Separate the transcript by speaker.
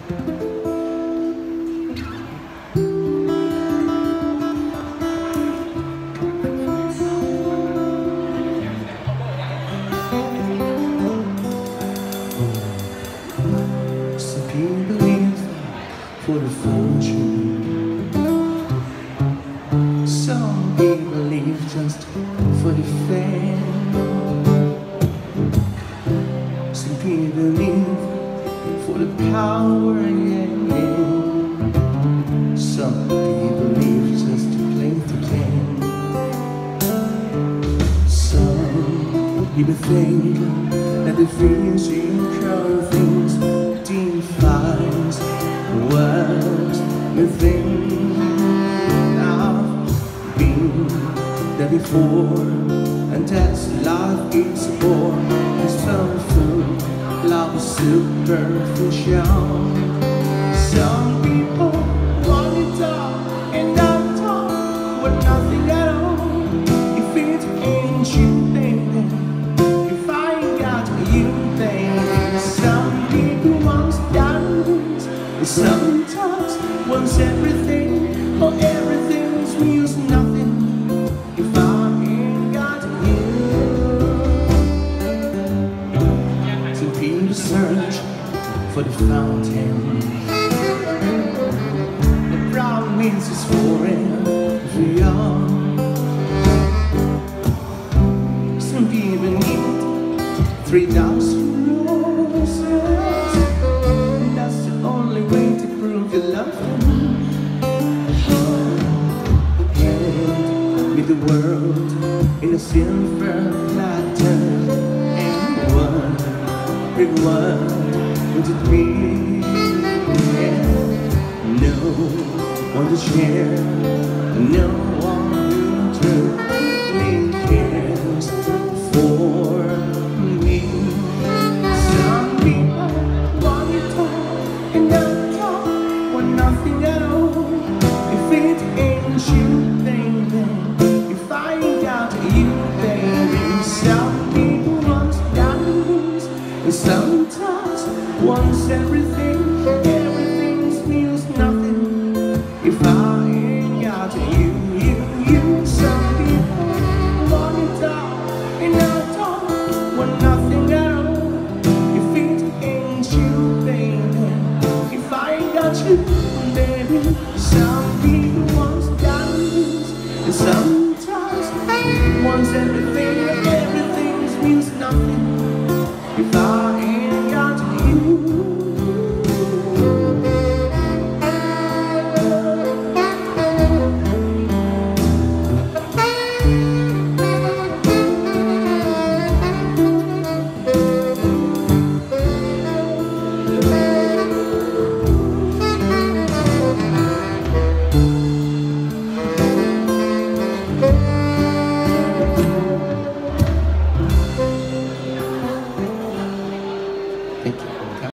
Speaker 1: Some people live for the fortune, some people live just for the fame. Some people live for the power, yeah, yeah. Some people live just to play the game. Some people think that the physical things defines what we think I've been there before, and as life is born, it's powerful, love is superficial. Some people want it all and not talk, but nothing at all. If it ain't you, baby, if I ain't got you, baby. Some people want diamonds, sometimes wants everything, or everything means nothing if I ain't got you. Some people search for the fountain. The brown means it's forever young. Some people need 3,000 roses. That's the only way to prove you love them. And with the world in a silver platter, and what would it be? No one to share, no one truly cares for me. Some people want it all and not talk, want nothing at all. If it ain't you, baby, if I ain't got you, baby. Some people want diamonds, and sometimes wants everything. Everything means nothing if I ain't got you. Some people want it all and not all, want nothing at all. If it ain't you, baby, if I ain't got you, baby. Some people want diamonds, and some